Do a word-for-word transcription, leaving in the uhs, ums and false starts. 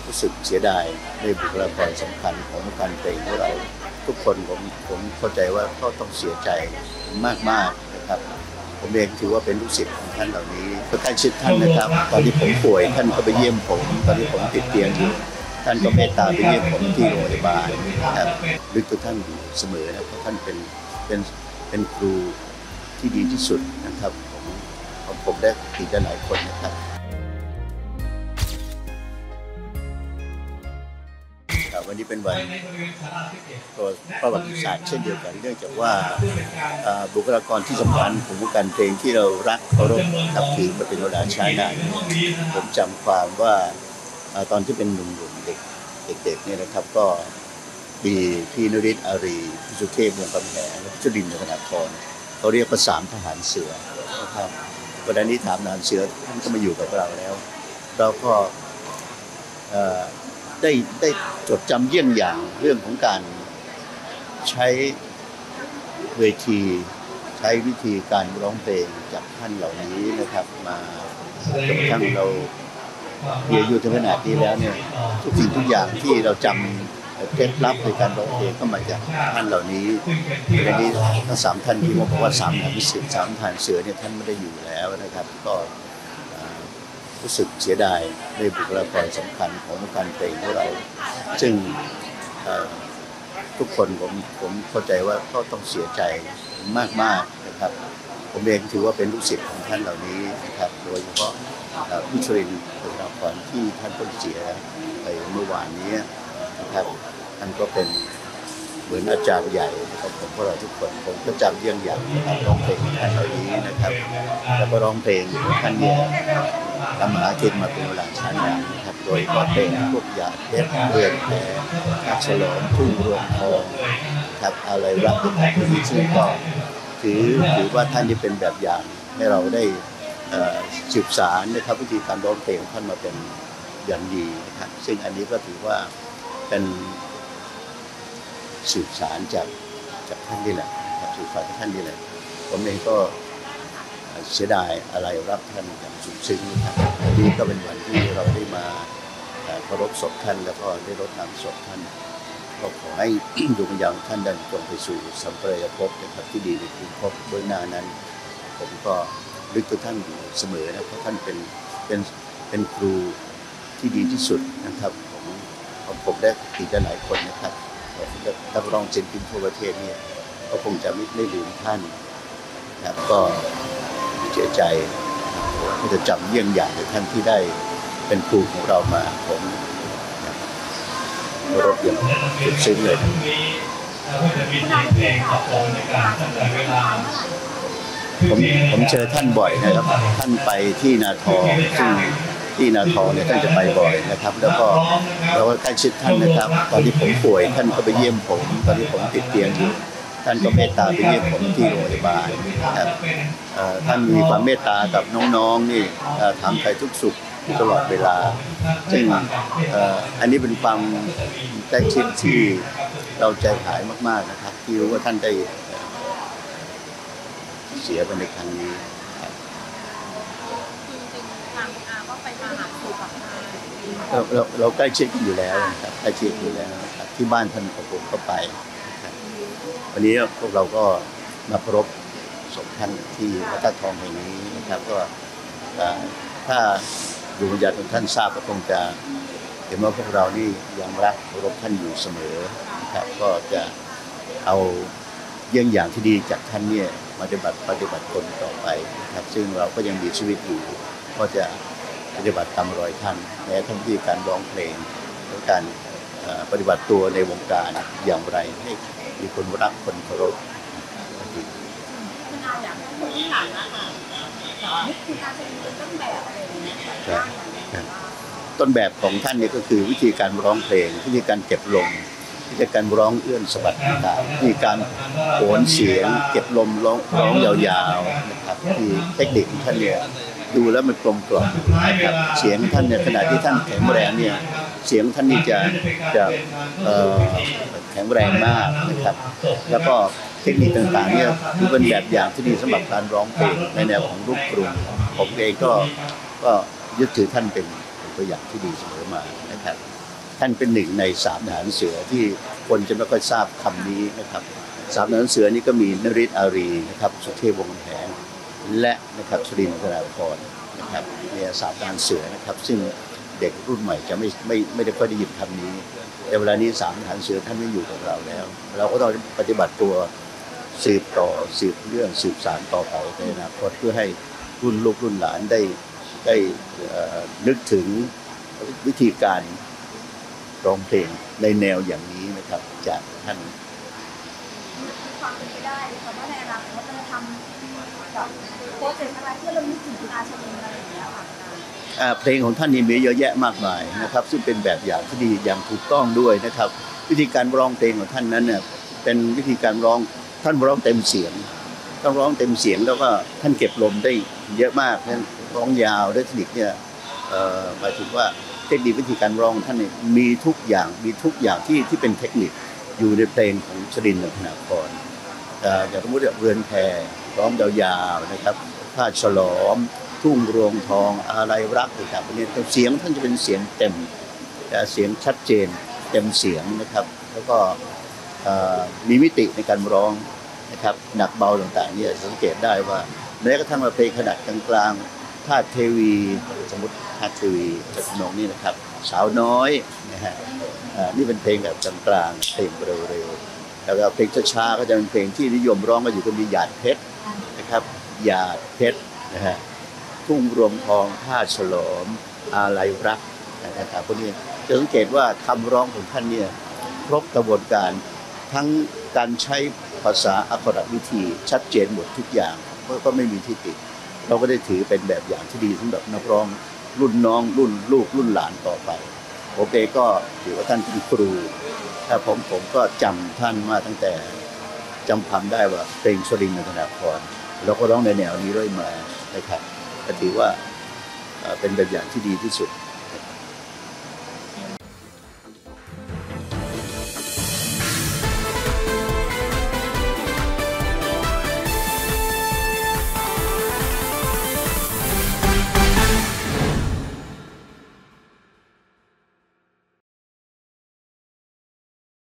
รู้สึกเสียดายในบุคลากรสำคัญของการเพลงของเราทุกคนผมผมเข้าใจว่าก็ต้องเสียใจมากๆนะครับผมเองถือว่าเป็นลูกศิษย์ของท่านเหล่านี้ก็ใกล้ชิดท่านนะครับตอนที่ผมป่วยท่านก็ไปเยี่ยมผมตอนที่ผมติดเตียงอยู่ท่านก็เมตตาไปเยี่ยมผมที่โรงพยาบาลนะครับนึกถึงท่านอยู่เสมอนะเพราะท่านเป็นเป็นเป็นครูที่ดีที่สุดนะครับของของผมและอีกหลายคนนะครับวันนี้เป็นวันประวัติศาสตร์เช่นเดียวกันเนื่องจากว่าบุคลากรที่สำคัญของวงการเพลงที่เรารักเคารพนับถือมาเป็นเวลาช้านานผมจำความว่าตอนที่เป็นหนุ่มๆเด็กเด็กๆเนี่ยนะครับก็มีพี่นฤทธิ์อารีพี่สุเทพวงศ์กำแหงและพี่จุลินทร์ธนาธรเขาเรียกว่าสามทหารเสือนะครับวันนี้ถามทหารเสือท่านก็มาอยู่กับเราแล้วเราก็ได้ได้จดจำเยี่ยงอย่างเรื่องของการใช้เวทีใช้วิธีการร้องเพลงจากท่านเหล่านี้นะครับมาจนกระทั่งเรามีอายุถึงขนาดนี้แล้วเนี่ยทุกสิ่งทุกอย่างที่เราจำเคล็ดลับในการร้องเพลงก็มาจากท่านเหล่านี้ในนี้ทั้งสามท่านที่ผมบอกว่าสามทหารเสือสามทหารเสือเนี่ยท่านไม่ได้อยู่แล้วนะครับก็รู้สึกเสียดายในบุคลากรสำคัญของการเพลงของเราซึ่งทุกคนผมผมเข้าใจว่าก็ต้องเสียใจมากๆนะครับผมเองถือว่าเป็นลูกศิษย์ของท่านเหล่านี้นะครับโดยเฉพาะพี่จุลินทร์ธนาธรที่ท่านเพิ่งเสียไปเมื่อวานนี้นะครับท่านก็เป็นเหมือนอาจารย์ใหญ่ของผมพวกเราทุกคนผมก็จำเยี่ยงอย่างการร้องเพลงของท่านเหล่านี้นะครับแล้วก็ร้องเพลงของท่านเนี่ยทำมหาเทศมาเป็นเวลาช้านานนะครับโดยก็เพลงพวกยาเพชรเรือนแพนักฉลองทุ่งรวงทองครับอะไรรักที่ชื่อก็ถือถือว่าท่านที่เป็นแบบอย่างให้เราได้สืบสารนะครับวิธีการร้องเพลงท่านมาเป็นอย่างดีนะครับซึ่งอันนี้ก็ถือว่าเป็นสืบสารจากจากท่านนี่แหละครับสืบสารจากท่านนี่แหละผมเองก็เสียดายอะไรรับท่านอย่างสุดซึ้งนะครับวันนี้ก็เป็นวันที่เราได้มาเคารพศพท่านแล้วก็ได้รดน้ำศพท่านก็ขอให้ดวงวิญญาณท่านได้จงไปสู่สัมปรายภพนะครับที่ดีในภูมิภพเบื้องหน้านั้นผมก็นึกถึงท่านอยู่เสมอนะเพราะท่านเป็นเป็นเป็นครูที่ดีที่สุดนะครับของของผมและอีกหลายคนนะครับนักร้องศิลปินทั่วประเทศเนี่ยก็คงจะไม่ไม่ลืมท่านนะครับก็เสียใจที่จะจำเยี่ยงอย่างในท่านที่ได้เป็นครูของเรามาผมรบอย่างสุดซึ้งเลยผมผมเจอท่านบ่อยนะครับท่านไปที่นาทองซึ่งที่นาทองเนี่ยท่านจะไปบ่อยนะครับแล้วก็เราก็ใกล้ชิดท่านนะครับตอนที่ผมป่วยท่านก็ไปเยี่ยมผมตอนที่ผมติดเตียงอยู่ท่านก็เมตตาไปเยี่ยมผมที่โรงพยาบาลนะครับท่านมีความเมตตากับน้องๆนี่ถามไถ่ทุกสุขตลอดเวลาซึ่งอันนี้เป็นความใกล้ชิดที่เราใจหายมากๆนะครับที่รู้ว่าท่านได้เสียไปในครั้งนี้เราเราเราใกล้ชิดอยู่แล้วนะครับใกล้ชิดอยู่แล้วนะครับที่บ้านท่านของผมก็ไปวันนี้พวกเราก็มาเคารพศพท่านที่วัดตาทองแห่งนี้นะครับก็ถ้าดวงวิญญาณของท่านทราบก็คงจะเห็นว่าพวกเรานี่ยังรักเคารพท่านอยู่เสมอนะครับก็จะเอาเยี่ยงอย่างที่ดีจากท่านเนี่ยปฏิบัติปฏิบัติตนต่อไปนะครับซึ่งเราก็ยังมีชีวิตอยู่ก็จะปฏิบัติตามรอยท่านแม้ทั้งที่การร้องเพลงและการปฏิบัติตัวในวงการอย่างไรให้มีคนรักคนเคารพต้นแบบของท่านนี่ก็คือวิธีการร้องเพลงวิธีการเก็บลมวิธีการร้องเอื้อนสะบัดต่างๆวิธีการโหนเสียงเก็บลมร้องร้องยาวๆนะครับที่เทคนิคของท่านเนี่ยดูแล้วมันกลมกล่อมนะครับเสียงท่านเนี่ยขณะที่ท่านแข็งแรงเนี่ยเสียงท่านนี่จะจะแข็งแรงมากนะครับแล้วก็เทคนิคต่างๆเนี่ยถือเป็นแบบอย่างที่ดีสำหรับการร้องเพลงในแนวของลูกกรุงผมเองก็ก็ยึดถือท่านเป็นตัวอย่างที่ดีเสมอมานะครับท่านเป็นหนึ่งในสามทหารเสือที่คนจะไม่ค่อยทราบคำนี้นะครับสามทหารเสือนี้ก็มีนฤทธิ์อารีนะครับสุเทพวงศ์แหงและนะครับชรินทร์ธนาภรณ์นะครับเนี่ยสามทหารเสือนะครับซึ่งเด็กรุ่นใหม่จะไม่ไม่ไม่ได้ค่อยได้ยินคำนี้แต่เวลานี้สามทหารเสือท่านไม่อยู่กับเราแล้ว เราก็ต้องปฏิบัติตัวสืบต่อสืบเรื่องสืบสานต่อไปในอนาคตเพื่อให้รุ่นลูกรุ่นหลานได้ได้นึกถึงวิธีการร้องเพลงในแนวอย่างนี้นะครับจากท่านความเป็นไปได้แต่ว่าในอนาคตจะทำกับโปรเจกต์อะไรเพื่อเรานึกถึงคุณอาชลินอะไรอย่างเงี้ยค่ะเพลงของท่านนี่มีเยอะแยะมากมายนะครับซึ่งเป็นแบบอย่างที่ดีอย่างถูกต้องด้วยนะครับวิธีการร้องเพลงของท่านนั้นเนี่ยเป็นวิธีการร้องท่านร้องเต็มเสียงต้องร้องเต็มเสียงแล้วก็ท่านเก็บลมได้เยอะมากท่านร้องยาวได้เทคนิคเนี่ยหมายถึงว่าเทคนิควิธีการร้องท่านนี่มีทุกอย่างมีทุกอย่างที่ที่เป็นเทคนิคอยู่ในเพลงของชรินทร์ธนาภรณ์อย่างสมมติเรือนแพร้องยาวๆนะครับท่าฉลอมทุ่งรวงทองอะไรรักต่างๆเนี่ยเสียงท่านจะเป็นเสียงเต็มเสียงชัดเจนเต็มเสียงนะครับแล้วก็มีมิติในการร้องนะครับหนักเบาต่างๆเนี่ยสังเกตได้ว่าแม้กระทั่งเพลงขนาดกลางๆธาตุเทวีสมมติธาตุเทวีจากนองนี่นะครับสาวน้อยนะฮะนี่เป็นเพลงแบบกลางๆเพลงเร็วๆแล้วก็เพลงช้าๆก็จะเป็นเพลงที่นิยมร้องกันอยู่ก็มีหยาดเพชรนะครับหยาดเพชรนะฮะทุ่งรวงทองท่าฉลอมอาลัยรักนะครับพวกนี้จะสังเกตว่าคำร้องของท่านเนี่ยครบกระบวนการทั้งการใช้ภาษาอักขระวิธีชัดเจนหมดทุกอย่างก็ไม่มีที่ติดเราก็ได้ถือเป็นแบบอย่างที่ดีสำหรับนักร้องรุ่นน้องรุ่นลูกรุ่นหลานต่อไปผมเองก็ถือว่าท่านเป็นครูถ้าผมผมก็จำท่านมาตั้งแต่จำความได้ว่าเพลงชรินทร์ธนาภรณ์เราก็ร้องในแนวนี้เรื่อยมานะครับก็ถือว่าเป็นแบบอย่างที่ดีที่สุด